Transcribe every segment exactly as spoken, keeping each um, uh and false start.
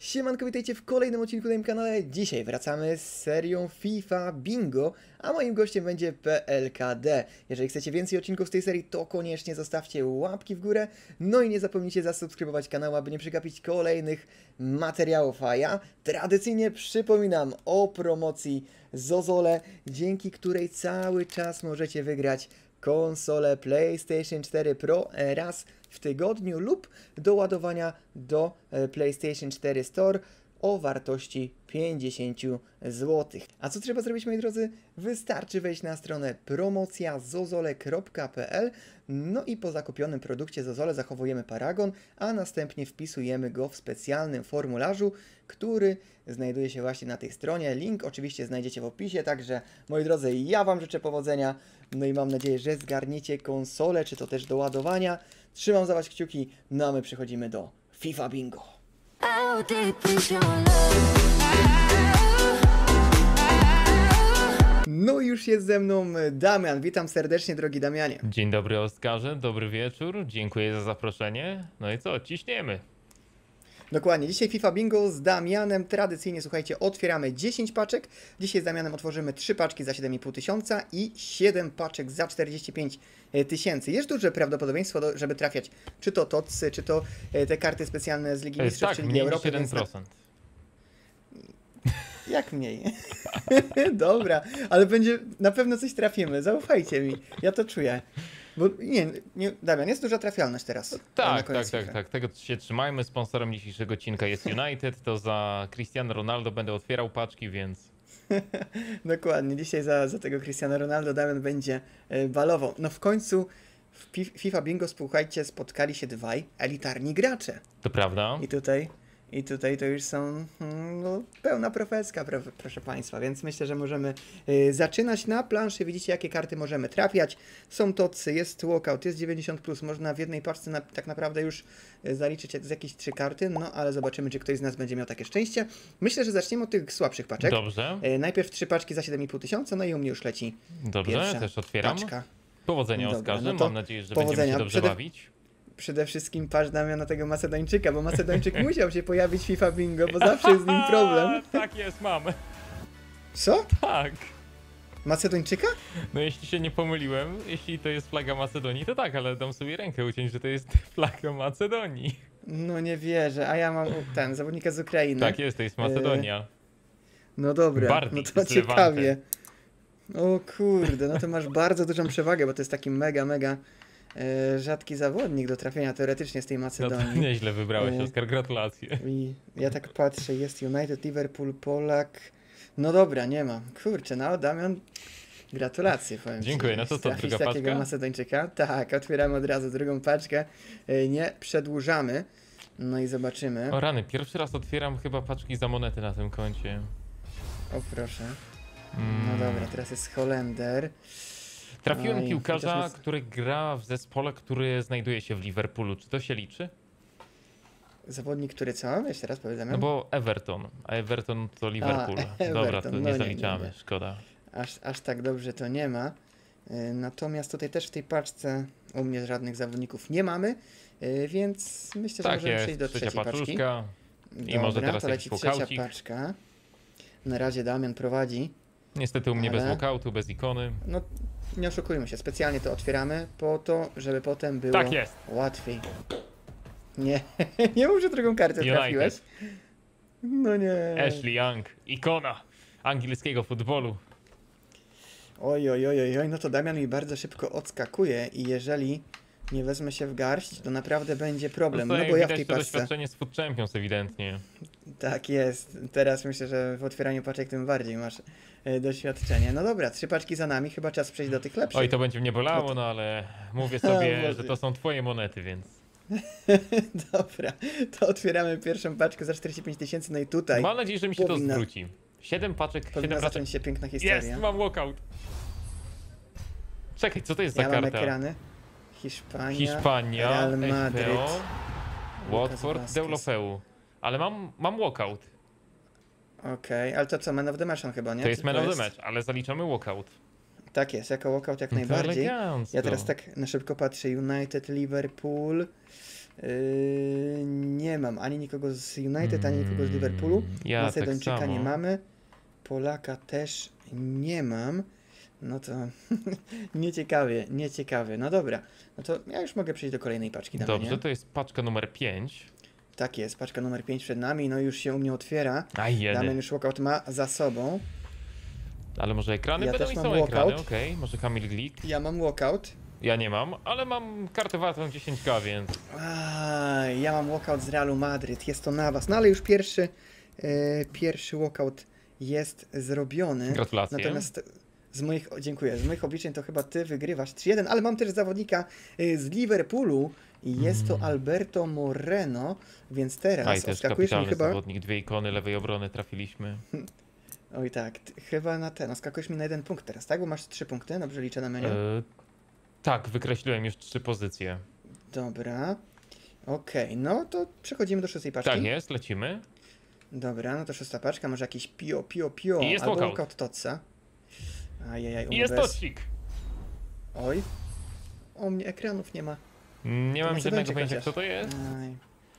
Siemanko, witajcie w kolejnym odcinku na tym kanale. Dzisiaj wracamy z serią FIFA Bingo, a moim gościem będzie P L K D. Jeżeli chcecie więcej odcinków z tej serii, to koniecznie zostawcie łapki w górę. No i nie zapomnijcie zasubskrybować kanału, aby nie przegapić kolejnych materiałów. A ja tradycyjnie przypominam o promocji Zozole, dzięki której cały czas możecie wygrać konsolę PlayStation cztery Pro raz w tygodniu lub do ładowania do PlayStation cztery Store o wartości pięćdziesiąt złotych. A co trzeba zrobić, moi drodzy? Wystarczy wejść na stronę promocja zozole kropka p l, no i po zakupionym produkcie Zozole zachowujemy paragon, a następnie wpisujemy go w specjalnym formularzu, który znajduje się właśnie na tej stronie. Link oczywiście znajdziecie w opisie, także moi drodzy, ja Wam życzę powodzenia, no i mam nadzieję, że zgarniecie konsolę, czy to też do ładowania. Trzymam za Was kciuki, no a my przechodzimy do FIFA Bingo. No i już jest ze mną Damian. Witam serdecznie, drogi Damianie. Dzień dobry, Oskarze, dobry wieczór, dziękuję za zaproszenie. No i co, ciśniemy. Dokładnie, dzisiaj FIFA Bingo z Damianem. Tradycyjnie, słuchajcie, otwieramy dziesięć paczek. Dzisiaj z Damianem otworzymy trzy paczki za siedem i pół tysiąca i siedem paczek za czterdzieści pięć tysięcy. Jest duże prawdopodobieństwo, do, żeby trafiać czy to T O C, czy to te karty specjalne z Ligi To jest Mistrzów, tak, czyli mniej niż Europy. jeden procent. Jak mniej? Dobra, ale będzie, na pewno coś trafimy, zaufajcie mi, ja to czuję. Bo nie, nie, Damian, jest duża trafialność teraz. Tak, tak, tak, tak, tego się trzymajmy. Sponsorem dzisiejszego odcinka jest United, to za Cristiano Ronaldo będę otwierał paczki, więc... Dokładnie, dzisiaj za, za tego Cristiano Ronaldo Damian będzie y, balował. No w końcu w P FIFA Bingo, słuchajcie, spotkali się dwaj elitarni gracze. To prawda. I tutaj... I tutaj to już są no, pełna profeska, pro, proszę Państwa, więc myślę, że możemy y, zaczynać na planszy. Widzicie, jakie karty możemy trafiać. Są tocy, jest walkout, jest dziewięćdziesiąt plus. Można w jednej paczce na, tak naprawdę już y, zaliczyć z jakieś trzy karty, no ale zobaczymy, czy ktoś z nas będzie miał takie szczęście. Myślę, że zaczniemy od tych słabszych paczek. Dobrze. Y, najpierw trzy paczki za siedem i pół tysiąca, no i u mnie już leci Dobrze, pierwsza też otwieram. paczka. Powodzenia, Dobra, Oskarze, no to mam nadzieję, że powodzenia. będziemy się dobrze Przede- bawić. Przede wszystkim patrz Damian na tego Macedończyka, bo Macedończyk musiał się pojawić w FIFA Bingo, bo zawsze jest z nim problem. Tak jest, mamy. Co? Tak. Macedończyka? No jeśli się nie pomyliłem, jeśli to jest flaga Macedonii, to tak, ale dam sobie rękę uciąć, że to jest flaga Macedonii. No nie wierzę, a ja mam ten, zawodnika z Ukrainy. Tak jest, to jest Macedonia. E... No dobra, Bardik no to z ciekawie. O kurde, no to masz bardzo dużą przewagę, bo to jest taki mega, mega e, rzadki zawodnik do trafienia teoretycznie z tej No Macedonii. to nieźle wybrałeś, E... Oskar, gratulacje. I ja tak patrzę, jest United, Liverpool, Polak. No dobra, nie ma. Kurczę, no Damian, gratulacje, powiem Dziękuję, ci. no to co, Trafić druga takiego paczka? Macedończyka. Tak, otwieramy od razu drugą paczkę. E, nie przedłużamy. No i zobaczymy. O rany, pierwszy raz otwieram chyba paczki za monety na tym koncie. O proszę. Mm. No dobra, teraz jest Holender. Trafiłem Oj, piłkarza, chociaż my- który gra w zespole, który znajduje się w Liverpoolu. Czy to się liczy? Zawodnik, który co? Jeszcze raz powiedzmy. No bo Everton, a Everton to Liverpool. Everton, Dobra, to no nie nie, zaliczamy, nie, nie. szkoda. Aż, aż tak dobrze to nie ma. Y, Natomiast tutaj też w tej paczce u mnie żadnych zawodników nie mamy, y, więc myślę, że Tak możemy jest, przejść do trzecia trzeciej paczki. paczuszka. Dobra, może teraz to jakiś leci trzecia walkaucik. paczka. Na razie Damian prowadzi. Niestety u mnie Ale- bez walkoutu, bez ikony. No nie oszukujmy się, specjalnie to otwieramy po to, żeby potem było Tak jest. łatwiej. Nie, nie mów, że drugą kartę United. trafiłeś. No nie. Ashley Young, ikona angielskiego futbolu. Oj, oj, oj, oj, oj, no to Damian mi bardzo szybko odskakuje i jeżeli nie wezmę się w garść, to naprawdę będzie problem, no Tutaj bo ja w widać tej to paczce... doświadczenie z Food Champions ewidentnie. Tak jest, teraz myślę, że w otwieraniu paczek tym bardziej masz e, doświadczenie. No dobra, trzy paczki za nami, chyba czas przejść do tych lepszych. Oj, to będzie mnie bolało, No to- no ale mówię O sobie, Boże. że to są twoje monety, więc... Dobra, to otwieramy pierwszą paczkę za czterdzieści pięć tysięcy, no i tutaj Mam nadzieję, że mi się powinna- to zwróci. Siedem paczek, powinna siedem paczek. zacząć się piękna historia. Jest, mam walkout. Czekaj, co to jest Ja za mam karta? ekrany. Hiszpania, Hiszpania, Real F P Madryt. O, Watford, Vazquez. Deulofeu. Ale mam, mam walkout. Okej, ale to co, Man of the Match on chyba, nie? To jest Tylko man of the match, ale zaliczamy walkout. Tak jest, jako walkout jak No to najbardziej. elegancko. Ja teraz tak na szybko patrzę, United, Liverpool. Yy, nie mam ani nikogo z United, ani nikogo z Liverpoolu. Mm, ja Macedończyka tak samo. nie mamy. Polaka też nie mam. No to nieciekawie, nieciekawie. No dobra, no to ja już mogę przejść do kolejnej paczki. Damy, Dobrze, nie? to jest paczka numer pięć. Tak jest, paczka numer pięć przed nami, no już się u mnie otwiera. A jeden. Damian już walkout ma za sobą. Ale może ekrany Ja będą też i mam są walkout. ekrany, okej. Może Kamil Glik. Ja mam walkout. Ja nie mam, ale mam kartę wartą dziesięć ka, więc... Aj, ja mam walkout z Realu Madryt, jest to na was. No ale już pierwszy, e, pierwszy walkout jest zrobiony. Gratulacje. Natomiast z moich, o, dziękuję, z moich obliczeń to chyba ty wygrywasz trzy jeden, ale mam też zawodnika e, z Liverpoolu i jest to Alberto Moreno, więc teraz Aj, też odskakujesz mi kapitalny chyba... zawodnik. Dwie ikony lewej obrony trafiliśmy. Oj tak, ty, chyba na ten, odskakujesz mi na jeden punkt teraz, tak? Bo masz trzy punkty, dobrze liczę na menu. E, tak, wykreśliłem już trzy pozycje. Dobra. Okej, no to przechodzimy do szóstej paczki. Tak jest, lecimy. Dobra, no to szósta paczka, może jakiś pio, pio, pio, I jest albo walkout. walkout Totsa. Ajajaj, u I mnie jest bez... tocik. Oj. U mnie ekranów nie ma. Nie To mam na żadnego zewnątrz pojęcia, chociaż. kto to jest. Aj.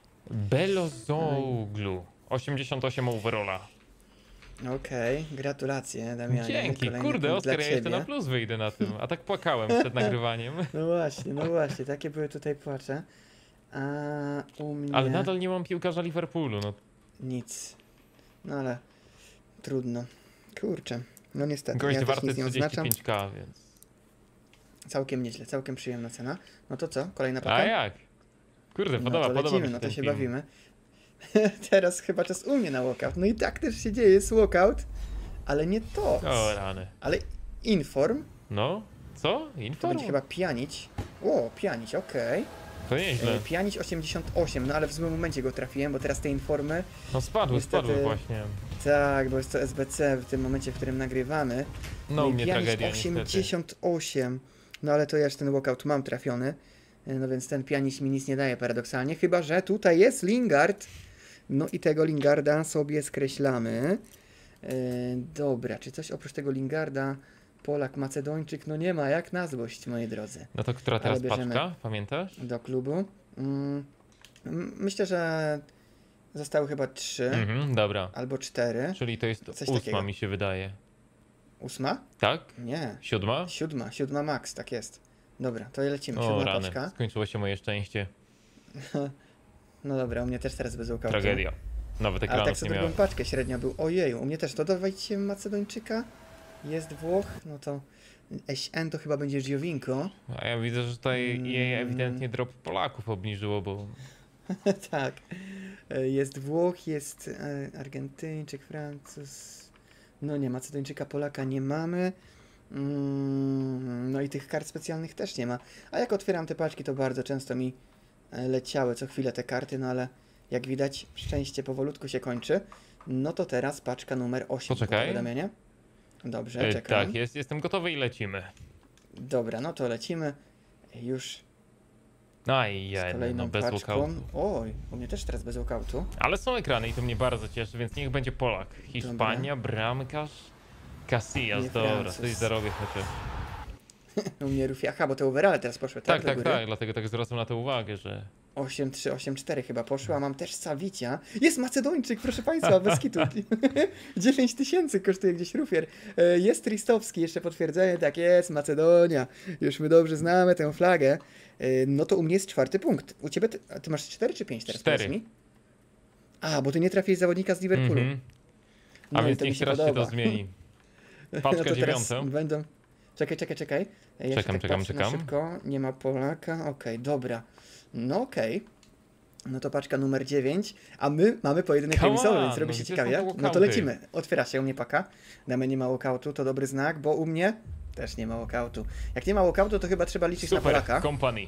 Belozoglu. osiemdziesiąt osiem overalla. Okej, gratulacje Damianie. Dzięki, Kolejny kurde, punkt dla Oskar, ja jeszcze ciebie. na plus wyjdę na tym. A tak płakałem przed nagrywaniem. No właśnie, no właśnie, takie były tutaj płacze. A u mnie Ale nadal nie mam piłkarza Liverpoolu, no. nic. No ale trudno. Kurczę. No niestety, Gość ja też warty nic nie trzydzieści oznaczam. pięć ka, więc... Całkiem nieźle, całkiem przyjemna cena. No to co? Kolejna A paka? jak? Kurde, No podoba, to podoba mi lecimy, się no to ten się film. bawimy. Teraz chyba czas u mnie na walkout. No i tak też się dzieje, jest walkout, ale nie to. O rany. Ale inform, No, co? to Inform? będzie chyba pianić. O, pianić, okej. To nieźle. Okay. Pianić osiemdziesiąt osiem, no ale w złym momencie go trafiłem, bo teraz te informy, No spadły, niestety- spadły właśnie. tak, bo jest to S B C w tym momencie, w którym nagrywamy. No u i mnie pianić tragedia niestety. osiemdziesiąt osiem, no ale to ja już ten walkout mam trafiony, no więc ten pianić mi nic nie daje paradoksalnie, chyba że tutaj jest Lingard. No i tego Lingarda sobie skreślamy. E, dobra, czy coś oprócz tego Lingarda, Polak, Macedończyk, no nie ma, jak na złość, moi drodzy, No to która teraz Ale bierzemy- paczka? Pamiętasz? do klubu. Mm, m- myślę, że zostały chyba trzy Mhm, dobra. albo cztery. Czyli to jest Coś ósma takiego. mi się wydaje. Ósma? Tak? Nie, Siódma? siódma, siódma max, tak jest. Dobra, to lecimy, O siódma rany, paczka. skończyło się moje szczęście. No dobra, u mnie też teraz bez walkoutu. Tragedia. Nawet Ale ekranów tak sobie nie drugą miałem. paczkę średnio był. Ojeju, u mnie też to dawajcie Macedończyka. Jest Włoch, no to S N to chyba będzie Giovinco. A ja widzę, że tutaj Mm. jej ewidentnie drop Polaków obniżyło, bo... Tak. E, Jest Włoch, jest e, Argentyńczyk, Francuz. No nie, Macedończyka, Polaka nie mamy. Mm, No i tych kart specjalnych też nie ma. A jak otwieram te paczki, to bardzo często mi e, leciały co chwilę te karty, no ale jak widać, szczęście powolutku się kończy. No to teraz paczka numer osiem. Poczekaj. Powiadomienie. Dobrze, E, czekam. tak, jest, jestem gotowy i lecimy. Dobra, no to lecimy już z Ajaj, kolejną no bez paczką. walkoutu. Oj, u mnie też teraz bez walkoutu. Ale są ekrany i to mnie bardzo cieszy, więc niech będzie Polak. Hiszpania, bramkarz, Casillas, Nie dobra, Francuz. coś zarobię chociaż. U mnie Rufi, aha, bo te overale teraz poszły, tak? Tak, do tak, góry? tak, dlatego tak zwracam na to uwagę, że... osiem trzy, osiem cztery chyba poszło, a mam też Savicia. Jest Macedończyk, proszę Państwa, bez kitu. dziewięć tysięcy kosztuje gdzieś Rufier. E, Jest Tristowski, jeszcze potwierdzenie, tak jest, Macedonia. Już my dobrze znamy tę flagę. E, No to u mnie jest czwarty punkt. U Ciebie, ty, a ty masz cztery czy pięć teraz? Cztery. Powiedz mi? A, bo Ty nie trafiłeś zawodnika z Liverpoolu. Mhm. No A i więc to mi niech się teraz się podoba. to zmieni. No Paczka to teraz dziewiąta. będą... Czekaj, czekaj, czekaj. Ja się Czekam, tak czekam, patrzę na czekam. szybko. Nie ma Polaka. Okej, dobra. No okej. No to paczka numer dziewięć, a my mamy pojedynek Come remisowy, on, więc robi no się gdzie są ciekawie. te No to walkouty? lecimy. Otwiera się u mnie paka. Damy nie ma walkoutu, to dobry znak, bo u mnie też nie ma walkoutu. Jak nie ma walkoutu, to chyba trzeba liczyć na Super, Polaka. company.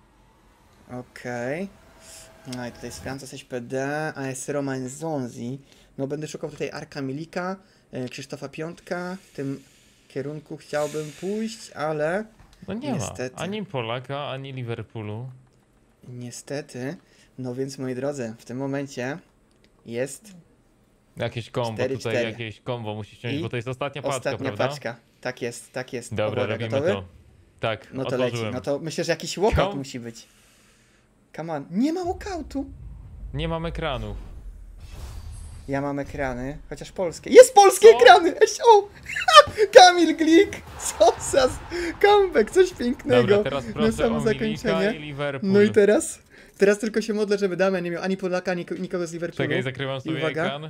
Okej. No i tutaj jest Franca S P D, A S Roman Zonzi. No będę szukał tutaj Arka Milika, e, Krzysztofa Piątka. W tym kierunku chciałbym pójść, ale No nie Niestety. ma ani Polaka, ani Liverpoolu. niestety. No więc moi drodzy, w tym momencie jest Jakieś kombo, cztery, tutaj cztery. jakieś kombo musi ściąć, I bo to jest ostatnia paczka, ostatnia prawda? paczka. Tak jest, tak jest. Dobra, Uwaga, robimy gotowy? to. Tak, No to otworzyłem. leci. No to myślę, że jakiś walkout Kom- musi być. Come on. Nie ma walkoutu. Nie mam ekranów. Ja mam ekrany, chociaż polskie. Jest polskie Co? ekrany! Eś, o! Kamil Glik! Co za z- comeback, coś pięknego. Dobra, teraz Na proszę samo o Milika zakończenie. i Liverpool. No i teraz? Teraz tylko się modlę, żeby Damian nie miał ani Polaka, ani ko- nikogo z Liverpoolu. Czekaj, zakrywam sobie uwaga. ekran.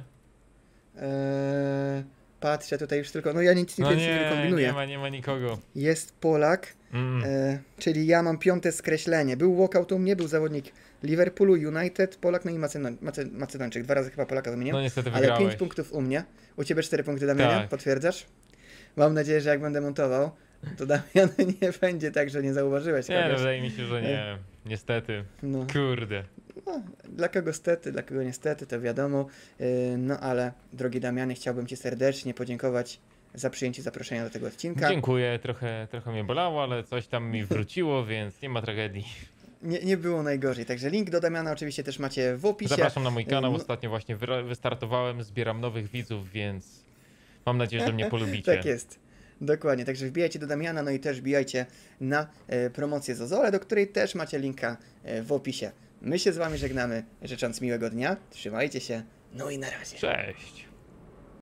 Eee, patrzę tutaj już tylko, no ja nic nie No więcej nie nie, kombinuję. nie ma, nie ma nikogo. Jest Polak, Mm. e, czyli ja mam piąte skreślenie. Był walkout u mnie, był zawodnik Liverpoolu, United, Polak, no i Macedon, Mace, Macedończyk. Dwa razy chyba Polaka wymieniłem. No niestety Ale wygrałeś. pięć punktów u mnie. U ciebie cztery punkty, Damianie? Tak. Potwierdzasz? Mam nadzieję, że jak będę montował, to Damian nie będzie tak, że nie zauważyłeś Nie, no, kogoś. wydaje mi się, że nie. Niestety. No, Kurde. no, dla kogo stety, dla kogo niestety, to wiadomo. Yy, no ale, drogi Damianie, chciałbym ci serdecznie podziękować za przyjęcie zaproszenia do tego odcinka. Dziękuję, trochę, trochę mnie bolało, ale coś tam mi wróciło, więc nie ma tragedii. Nie, nie było najgorzej, także link do Damiana oczywiście też macie w opisie. Zapraszam na mój kanał, No- ostatnio właśnie wyra- wystartowałem, zbieram nowych widzów, więc mam nadzieję, że mnie polubicie. Tak jest. Dokładnie, także wbijajcie do Damiana, no i też wbijajcie na e, promocję Zozole, do której też macie linka e, w opisie. My się z wami żegnamy, życząc miłego dnia, trzymajcie się, no i na razie. Cześć.